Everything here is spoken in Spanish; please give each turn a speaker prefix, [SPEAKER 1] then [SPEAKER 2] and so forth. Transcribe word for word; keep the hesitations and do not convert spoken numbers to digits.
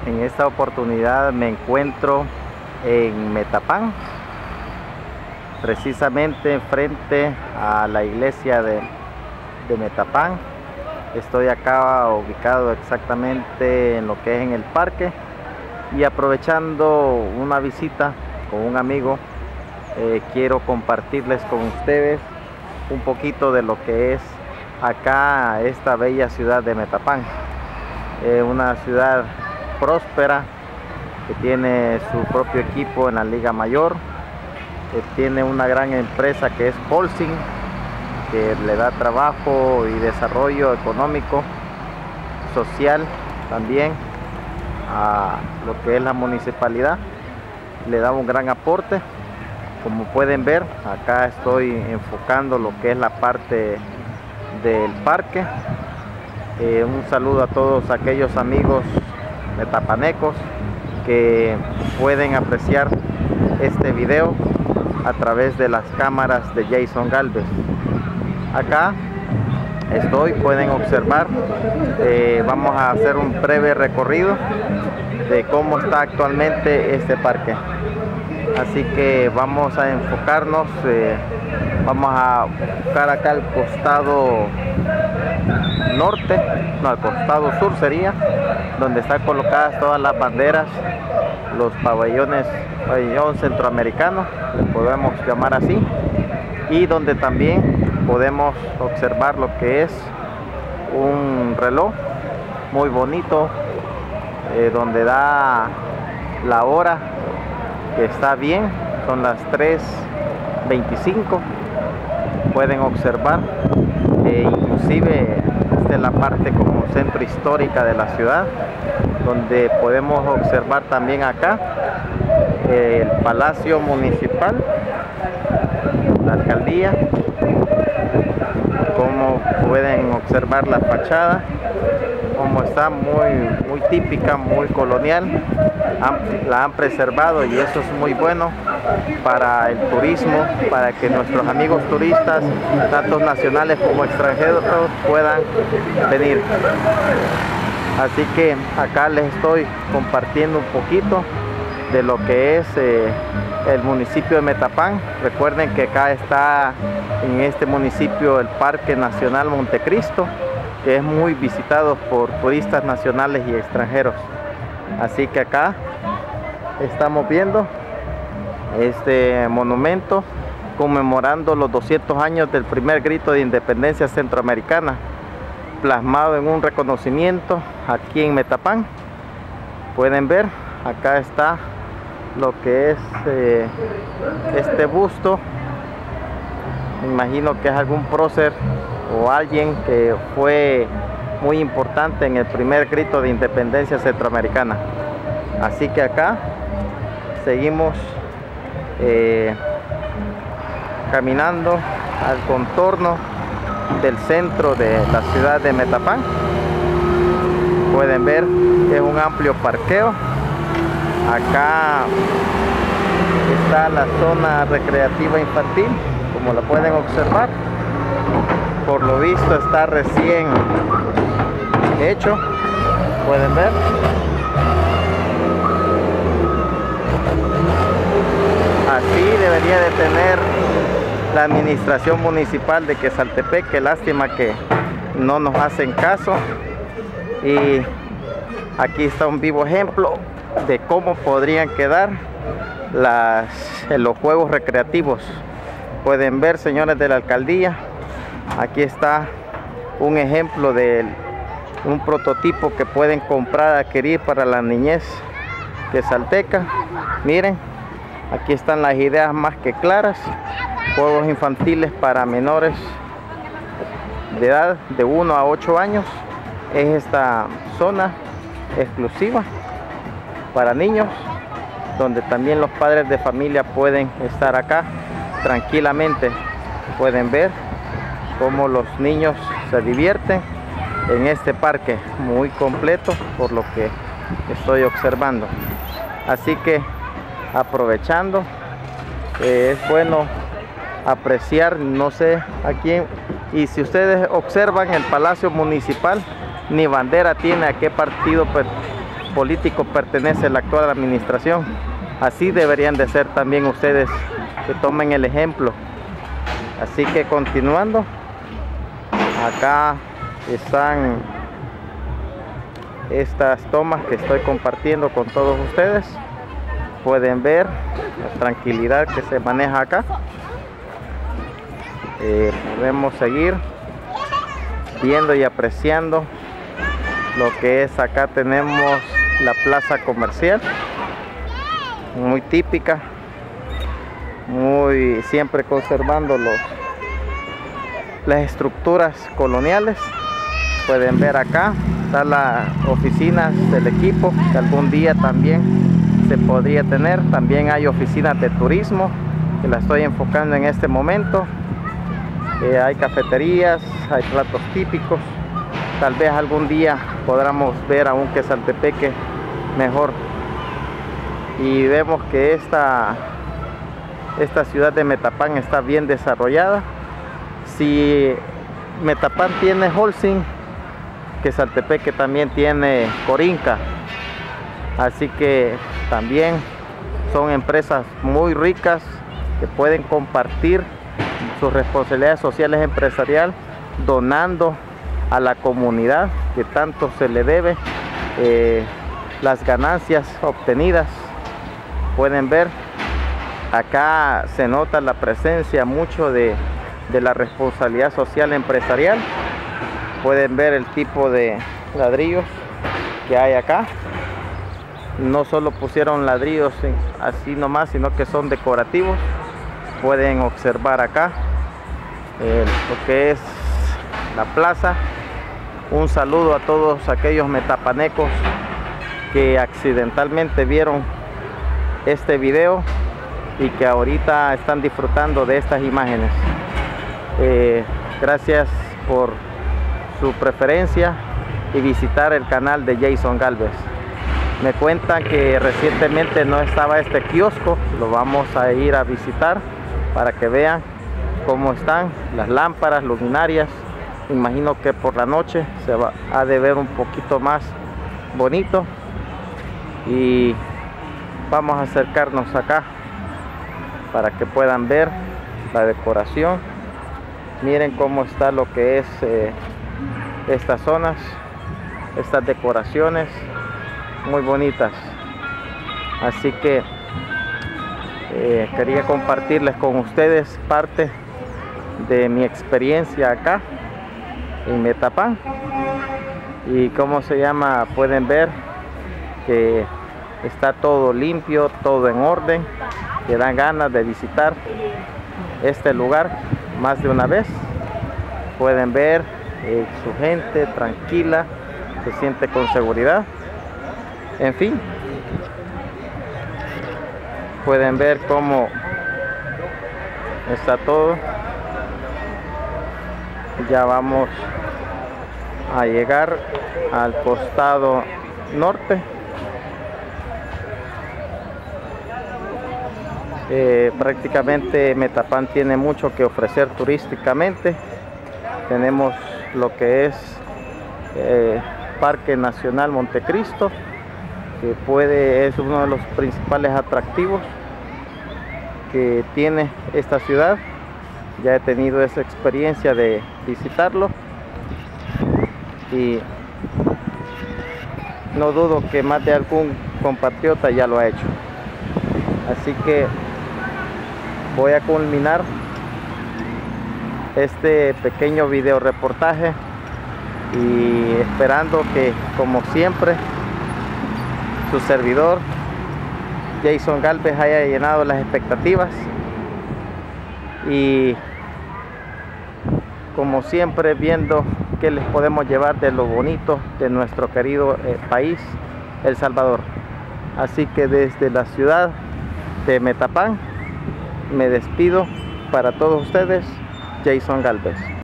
[SPEAKER 1] En esta oportunidad me encuentro en Metapán, precisamente frente a la iglesia de, de Metapán. Estoy acá ubicado exactamente en lo que es en el parque, y aprovechando una visita con un amigo, eh, quiero compartirles con ustedes un poquito de lo que es acá esta bella ciudad de Metapán. Eh, una ciudad próspera que tiene su propio equipo en la Liga Mayor, que tiene una gran empresa que es Holcim, que le da trabajo y desarrollo económico, social también a lo que es la municipalidad. Le da un gran aporte. Como pueden ver, acá estoy enfocando lo que es la parte del parque. Eh, un saludo a todos aquellos amigos metapanecos que pueden apreciar este video a través de las cámaras de Jason Galvez. Acá estoy, pueden observar, eh, vamos a hacer un breve recorrido de cómo está actualmente este parque. Así que vamos a enfocarnos, eh, vamos a buscar acá al costado norte, no, al costado sur sería, donde están colocadas todas las banderas, los pabellones, pabellón centroamericano, le podemos llamar así, y donde también podemos observar lo que es un reloj muy bonito, eh, donde da la hora, que está bien, son las tres veinticinco. Pueden observar, eh, inclusive esta es la parte como centro histórica de la ciudad, donde podemos observar también acá eh, el Palacio Municipal, la alcaldía. Como pueden observar la fachada, como está muy, muy típica, muy colonial, han, la han preservado, y eso es muy bueno para el turismo, para que nuestros amigos turistas, tanto nacionales como extranjeros, puedan venir. Así que acá les estoy compartiendo un poquito de lo que es eh, el municipio de Metapán. Recuerden que acá está en este municipio el Parque Nacional Montecristo, que es muy visitado por turistas nacionales y extranjeros. Así que acá estamos viendo este monumento conmemorando los doscientos años del primer grito de independencia centroamericana, plasmado en un reconocimiento aquí en Metapán. Pueden ver, acá está lo que es eh, este busto. Me imagino que es algún prócer o alguien que fue muy importante en el primer grito de independencia centroamericana. Así que acá seguimos eh, caminando al contorno del centro de la ciudad de Metapán. Pueden ver que es un amplio parqueo. Acá está la zona recreativa infantil, como la pueden observar. Por lo visto está recién hecho, pueden ver. Así debería de tener la administración municipal de Quezaltepec. Qué lástima que no nos hacen caso. Y aquí está un vivo ejemplo de cómo podrían quedar las, los juegos recreativos. Pueden ver, señores de la alcaldía, aquí está un ejemplo de un prototipo que pueden comprar, adquirir para la niñez quezalteca. Miren, aquí están las ideas más que claras. Juegos infantiles para menores de edad de uno a ocho años. Es esta zona exclusiva para niños, donde también los padres de familia pueden estar acá tranquilamente. Pueden ver cómo los niños se divierten en este parque muy completo, por lo que estoy observando. Así que aprovechando, eh, es bueno apreciar, no sé a quién, y si ustedes observan el Palacio Municipal, ni bandera tiene a qué partido político pertenece a la actual administración. Así deberían de ser también ustedes, que tomen el ejemplo. Así que continuando, acá están estas tomas que estoy compartiendo con todos ustedes. Pueden ver la tranquilidad que se maneja acá. Eh, podemos seguir viendo y apreciando lo que es. Acá tenemos la plaza comercial, muy típica, muy siempre conservando los las estructuras coloniales. Pueden ver acá están las oficinas del equipo, que algún día también se podría tener. También hay oficinas de turismo, que la estoy enfocando en este momento. Eh, hay cafeterías, hay platos típicos. Tal vez algún día podamos ver a un Quesaltepeque mejor. Y vemos que esta, esta ciudad de Metapán está bien desarrollada. Si Metapán tiene Holcim, Quesaltepeque también tiene Corinca. Así que también son empresas muy ricas que pueden compartir sus responsabilidades sociales empresariales, donando a la comunidad que tanto se le debe. Eh, las ganancias obtenidas, pueden ver acá se nota la presencia mucho de, de la responsabilidad social empresarial. Pueden ver el tipo de ladrillos que hay acá. No solo pusieron ladrillos así nomás, sino que son decorativos. Pueden observar acá eh, lo que es la plaza. Un saludo a todos aquellos metapanecos que accidentalmente vieron este video y que ahorita están disfrutando de estas imágenes. Eh, gracias por su preferencia y visitar el canal de Jason Galvez. Me cuentan que recientemente no estaba este kiosco, lo vamos a ir a visitar para que vean cómo están las lámparas, luminarias. Imagino que por la noche se va a de ver un poquito más bonito. Y vamos a acercarnos acá para que puedan ver la decoración. Miren cómo está lo que es eh, estas zonas, estas decoraciones muy bonitas. Así que eh, quería compartirles con ustedes parte de mi experiencia acá en Metapán. Y cómo se llama, pueden ver que está todo limpio, todo en orden, que dan ganas de visitar este lugar más de una vez. Pueden ver eh, su gente tranquila, se siente con seguridad. En fin, pueden ver cómo está todo. Ya vamos a llegar al costado norte. Eh, prácticamente Metapán tiene mucho que ofrecer turísticamente. Tenemos lo que es eh, Parque Nacional Montecristo, que puede es uno de los principales atractivos que tiene esta ciudad. Ya he tenido esa experiencia de visitarlo y no dudo que más de algún compatriota ya lo ha hecho. Así que voy a culminar este pequeño video reportaje y esperando que, como siempre, su servidor Jason Galvez haya llenado las expectativas y, como siempre, viendo qué les podemos llevar de lo bonito de nuestro querido eh, país, El Salvador. Así que desde la ciudad de Metapán me despido. Para todos ustedes, Jason Galvez.